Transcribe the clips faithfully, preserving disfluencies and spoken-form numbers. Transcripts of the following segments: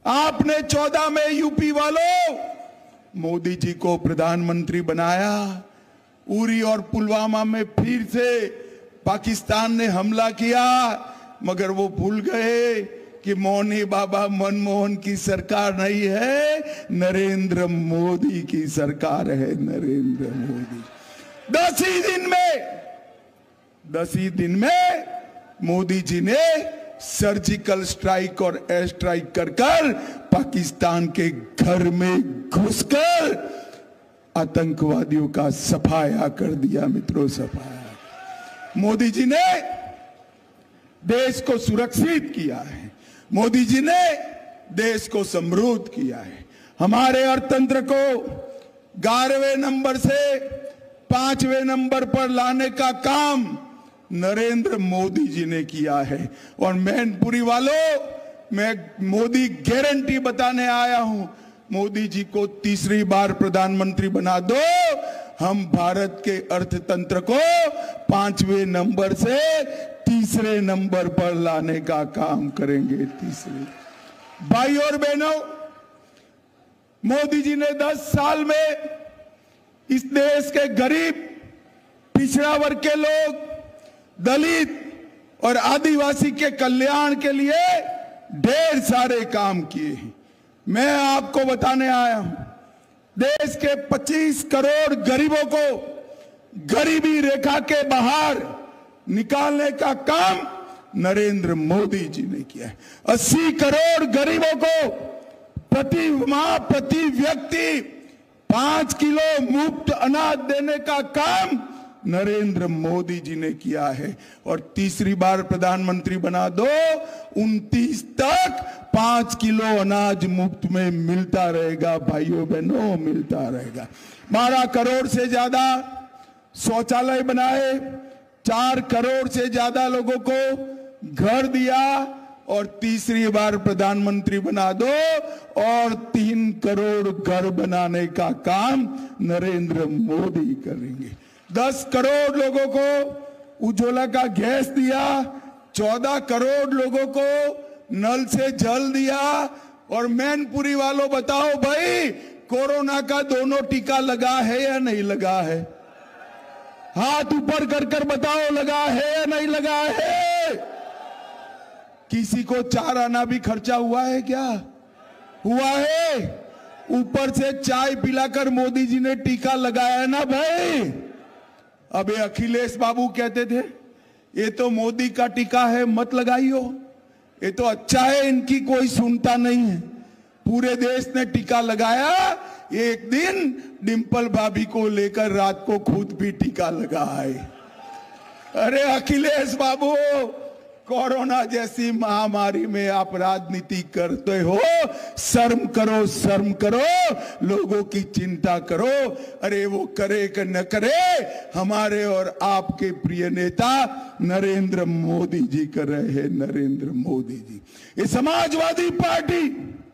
आपने चौदह में यूपी वालों मोदी जी को प्रधानमंत्री बनाया। उरी और पुलवामा में फिर से पाकिस्तान ने हमला किया, मगर वो भूल गए कि मौनी बाबा मनमोहन की सरकार नहीं है, नरेंद्र मोदी की सरकार है। नरेंद्र मोदी दस ही दिन में दस ही दिन में मोदी जी ने सर्जिकल स्ट्राइक और एयर स्ट्राइक कर कर पाकिस्तान के घर में घुसकर आतंकवादियों का सफाया कर दिया। मित्रों, सफाया। मोदी जी ने देश को सुरक्षित किया है, मोदी जी ने देश को समृद्ध किया है। हमारे अर्थतंत्र को ग्यारहवें नंबर से पांचवें नंबर पर लाने का काम नरेंद्र मोदी जी ने किया है। और मैनपुरी वालों, मैं मोदी गारंटी बताने आया हूं, मोदी जी को तीसरी बार प्रधानमंत्री बना दो, हम भारत के अर्थतंत्र को पांचवें नंबर से तीसरे नंबर पर लाने का काम करेंगे। तीसरे भाई और बहनों, मोदी जी ने दस साल में इस देश के गरीब, पिछड़ा वर्ग के लोग, दलित और आदिवासी के कल्याण के लिए ढेर सारे काम किए हैं। मैं आपको बताने आया हूं, देश के पच्चीस करोड़ गरीबों को गरीबी रेखा के बाहर निकालने का काम नरेंद्र मोदी जी ने किया है। अस्सी करोड़ गरीबों को प्रति माह, प्रति व्यक्ति पांच किलो मुफ्त अनाज देने का काम नरेंद्र मोदी जी ने किया है। और तीसरी बार प्रधानमंत्री बना दो, उनतीस तक पांच किलो अनाज मुफ्त में मिलता रहेगा। भाइयों बहनों, मिलता रहेगा। बारह करोड़ से ज्यादा शौचालय बनाए, चार करोड़ से ज्यादा लोगों को घर दिया। और तीसरी बार प्रधानमंत्री बना दो और तीन करोड़ घर बनाने का काम नरेंद्र मोदी करेंगे। दस करोड़ लोगों को उज्ज्वला का गैस दिया, चौदह करोड़ लोगों को नल से जल दिया। और मैनपुरी वालों, बताओ भाई, कोरोना का दोनों टीका लगा है या नहीं लगा है? हाथ ऊपर कर कर बताओ, लगा है या नहीं लगा है? किसी को चार आना भी खर्चा हुआ है क्या? हुआ है? ऊपर से चाय पिलाकर मोदी जी ने टीका लगाया ना भाई। अबे अखिलेश बाबू कहते थे ये तो मोदी का टीका है, मत लगाइयो, ये तो अच्छा है, इनकी कोई सुनता नहीं है। पूरे देश ने टीका लगाया। एक दिन डिंपल भाभी को लेकर रात को खुद भी टीका लगाए। अरे अखिलेश बाबू, कोरोना जैसी महामारी में आप राजनीति करते हो, शर्म करो, शर्म करो, लोगों की चिंता करो। अरे वो करे कि न करे, हमारे और आपके प्रिय नेता नरेंद्र मोदी जी कर रहे हैं। नरेंद्र मोदी जी, ये समाजवादी पार्टी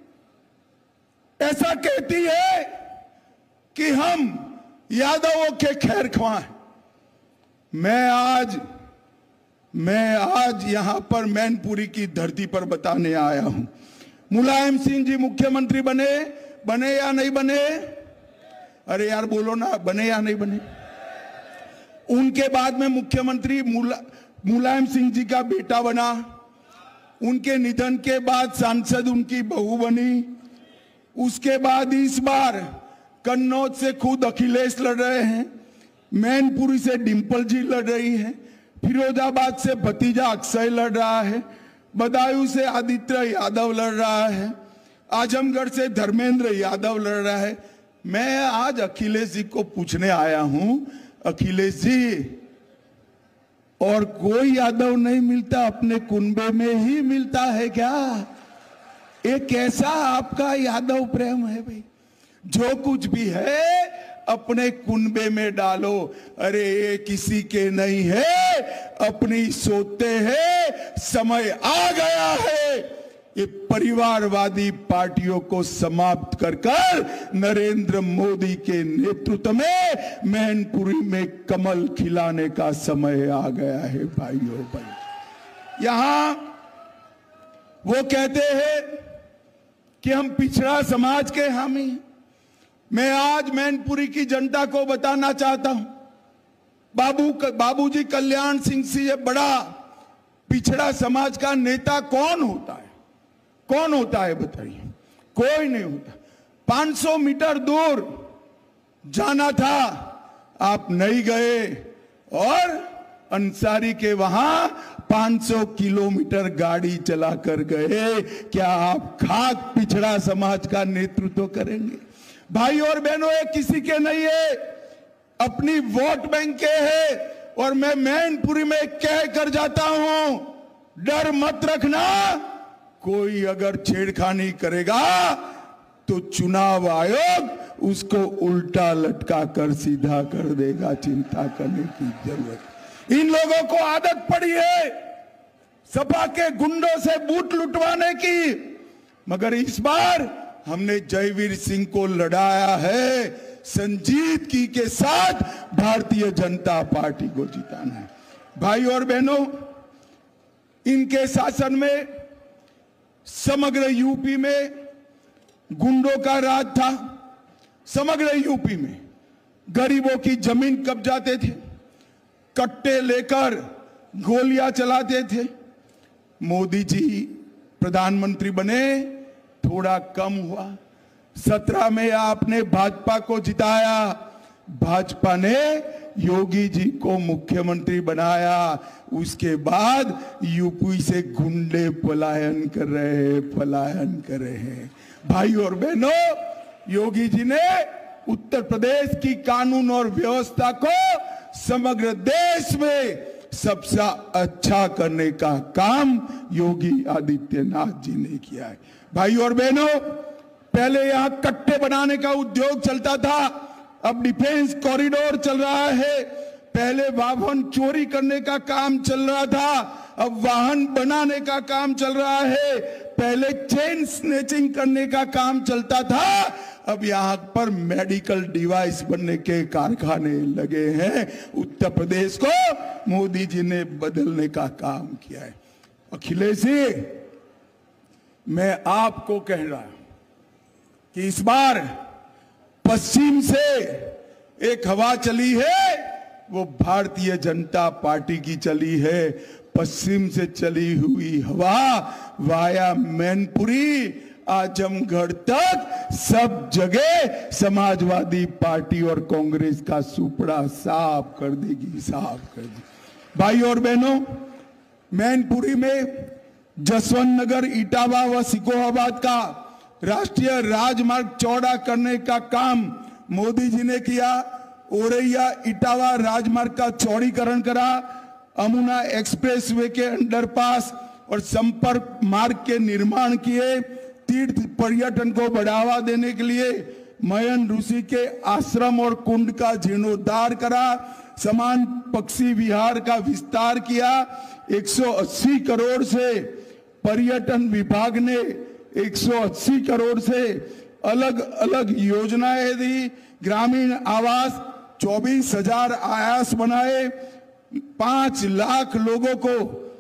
ऐसा कहती है कि हम यादवों के खैर ख्वाह हैं। मैं आज मैं आज यहां पर मैनपुरी की धरती पर बताने आया हूं, मुलायम सिंह जी मुख्यमंत्री बने बने या नहीं बने? अरे यार बोलो ना, बने या नहीं बने? उनके बाद में मुख्यमंत्री मुला, मुलायम सिंह जी का बेटा बना। उनके निधन के बाद सांसद उनकी बहू बनी। उसके बाद इस बार कन्नौज से खुद अखिलेश लड़ रहे हैं, मैनपुरी से डिंपल जी लड़ रही है, फिरोजाबाद से भतीजा अक्षय लड़ रहा है, बदायूं से आदित्य यादव लड़ रहा है, आजमगढ़ से धर्मेंद्र यादव लड़ रहा है। मैं आज अखिलेश जी को पूछने आया हूं, अखिलेश जी, और कोई यादव नहीं मिलता, अपने कुनबे में ही मिलता है क्या? ये कैसा आपका यादव प्रेम है भाई? जो कुछ भी है अपने कुनबे में डालो। अरे ये किसी के नहीं है, अपनी सोते हैं। समय आ गया है ये परिवारवादी पार्टियों को समाप्त कर कर नरेंद्र मोदी के नेतृत्व में मैनपुरी में कमल खिलाने का समय आ गया है। भाइयों भाई, यहां वो कहते हैं कि हम पिछड़ा समाज के हामी हैं। मैं आज मैनपुरी की जनता को बताना चाहता हूं, बाबू बाबूजी कल्याण सिंह से बड़ा पिछड़ा समाज का नेता कौन होता है? कौन होता है बताइए? कोई नहीं होता। पाँच सौ मीटर दूर जाना था, आप नहीं गए, और अंसारी के वहां पाँच सौ किलोमीटर गाड़ी चलाकर गए। क्या आप खाक पिछड़ा समाज का नेतृत्व करेंगे? भाई और बहनों, ये किसी के नहीं है, अपनी वोट बैंक के है। और मैं मैनपुरी में कह कर जाता हूं, डर मत रखना, कोई अगर छेड़खानी करेगा तो चुनाव आयोग उसको उल्टा लटका कर सीधा कर देगा। चिंता करने की जरूरत। इन लोगों को आदत पड़ी है सपा के गुंडों से बूथ लुटवाने की, मगर इस बार हमने जयवीर सिंह को लड़ाया है, संजीदगी के साथ भारतीय जनता पार्टी को जिताना है। भाई और बहनों, इनके शासन में समग्र यूपी में गुंडों का राज था। समग्र यूपी में गरीबों की जमीन कब्जाते थे, कट्टे लेकर गोलियां चलाते थे। मोदी जी प्रधानमंत्री बने, थोड़ा कम हुआ। सत्रह में आपने भाजपा को जिताया, भाजपा ने योगी जी को मुख्यमंत्री बनाया। उसके बाद यूपी से गुंडे पलायन कर रहे हैं, पलायन कर रहे हैं। भाई और बहनों, योगी जी ने उत्तर प्रदेश की कानून और व्यवस्था को समग्र देश में सबसे अच्छा करने का काम योगी आदित्यनाथ जी ने किया है। भाई और बहनों, पहले यहां कट्टे बनाने का उद्योग चलता था, अब डिफेंस कॉरिडोर चल रहा है। पहले वाहन चोरी करने का काम चल रहा था, अब वाहन बनाने का काम चल रहा है। पहले चेन स्नेचिंग करने का काम चलता था, अब यहां पर मेडिकल डिवाइस बनने के कारखाने लगे हैं। उत्तर प्रदेश को मोदी जी ने बदलने का काम किया है। अखिलेश जी, मैं आपको कह रहा हूं कि इस बार पश्चिम से एक हवा चली है, वो भारतीय जनता पार्टी की चली है। पश्चिम से चली हुई हवा वाया मैनपुरी आजमगढ़ तक सब जगह समाजवादी पार्टी और कांग्रेस का सुपड़ा साफ कर देगी, साफ कर देगी। भाई और बहनों, मैनपुरी में जसवंत नगर, इटावा व सिकोहाबाद का राष्ट्रीय राजमार्ग चौड़ा करने का काम मोदी जी ने किया। औरैया इटावा राजमार्ग का चौड़ीकरण करा, अमुना एक्सप्रेसवे के अंडरपास और संपर्क मार्ग के निर्माण किए। तीर्थ पर्यटन को बढ़ावा देने के लिए मयन ऋषि के आश्रम और कुंड का जीर्णोद्धार करा। समान पक्षी विहार का विस्तार किया। एक सौ अस्सी करोड़ से पर्यटन विभाग ने एक सौ अस्सी करोड़ से अलग अलग योजनाएं दी। ग्रामीण आवास चौबीस हजार आवास बनाए। पांच लाख लोगों को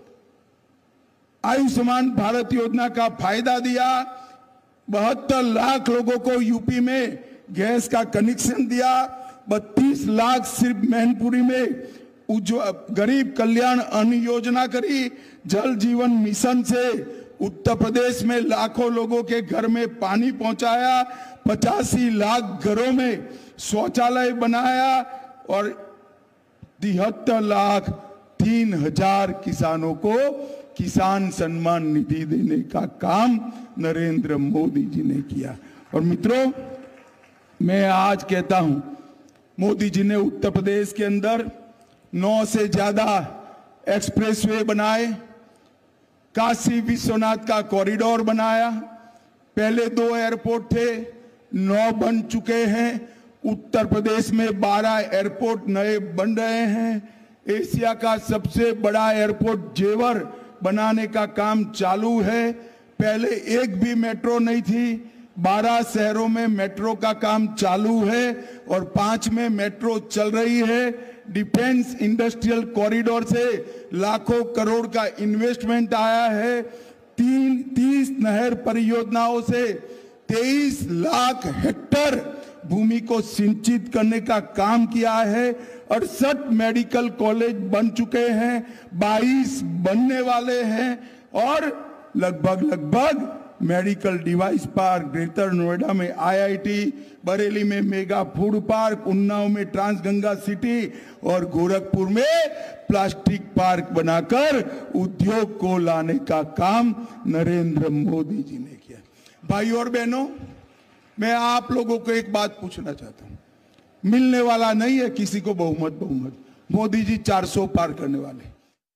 आयुष्मान भारत योजना का फायदा दिया। बहत्तर लाख लोगों को यूपी में गैस का कनेक्शन दिया। बत्तीस लाख सिर्फ मैनपुरी में गरीब कल्याण अन्न योजना करी। जल जीवन मिशन से उत्तर प्रदेश में लाखों लोगों के घर में पानी पहुंचाया। पचासी लाख घरों में शौचालय बनाया और तिहत्तर लाख तीन हजार किसानों को किसान सम्मान निधि देने का काम नरेंद्र मोदी जी ने किया। और मित्रों, मैं आज कहता हूं, मोदी जी ने उत्तर प्रदेश के अंदर नौ से ज्यादा एक्सप्रेसवे बनाए, काशी विश्वनाथ का कॉरिडोर बनाया। पहले दो एयरपोर्ट थे, नौ बन चुके हैं। उत्तर प्रदेश में बारह एयरपोर्ट नए बन रहे हैं। एशिया का सबसे बड़ा एयरपोर्ट जेवर बनाने का काम चालू है। पहले एक भी मेट्रो नहीं थी, बारह शहरों में मेट्रो का काम चालू है और पांच में मेट्रो चल रही है। डिफेंस इंडस्ट्रियल कॉरिडोर से लाखों करोड़ का इन्वेस्टमेंट आया है। तीन तीस नहर परियोजनाओं से तेईस लाख हेक्टर भूमि को सिंचित करने का काम किया है। अड़सठ मेडिकल कॉलेज बन चुके हैं, बाईस बनने वाले हैं और लगभग लगभग medical device park, greater Noida में आईआईटी, बरेली में मेगा फूड पार्क, उन्नाव में ट्रांसगंगा सिटी और गोरखपुर में प्लास्टिक पार्क बनाकर उद्योग को लाने का काम नरेंद्र मोदी जी ने किया। भाई और बहनों, मैं आप लोगों को एक बात पूछना चाहता हूं। मिलने वाला नहीं है किसी को बहुमत बहुमत मोदी जी चार सौ पार करने वाले।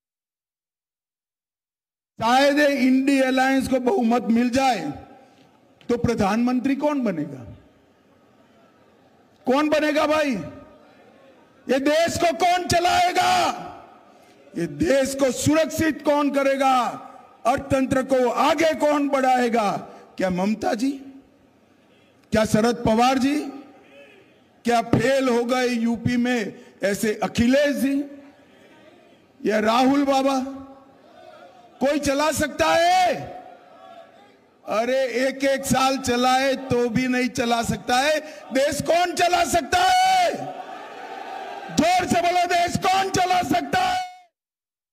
शायद इंडी अलायंस को बहुमत मिल जाए तो प्रधानमंत्री कौन बनेगा? कौन बनेगा भाई? ये देश को कौन चलाएगा? ये देश को सुरक्षित कौन करेगा? अर्थतंत्र को आगे कौन बढ़ाएगा? क्या ममता जी? क्या शरद पवार जी? क्या फेल हो गए यूपी में ऐसे अखिलेश जी या राहुल बाबा? कोई चला सकता है? अरे एक एक साल चलाए तो भी नहीं चला सकता है। देश कौन चला सकता है? जोर से बोलो, देश कौन चला सकता है?